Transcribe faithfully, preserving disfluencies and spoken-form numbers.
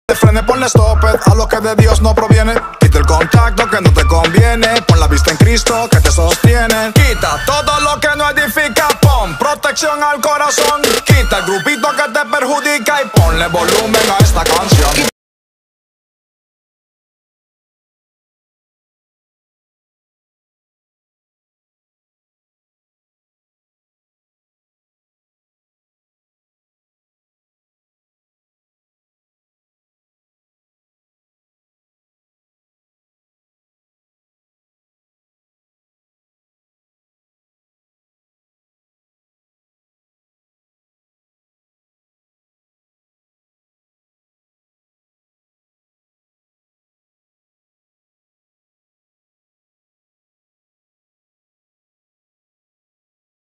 De frene, ponle stopper a lo que de Dios no proviene. Quita el contacto que no te conviene. Pon la vista en Cristo que te sostiene. Quita todo lo que no edifica. Pon protección al corazón. Quita el grupito que te perjudica y ponle volumen a esta canción.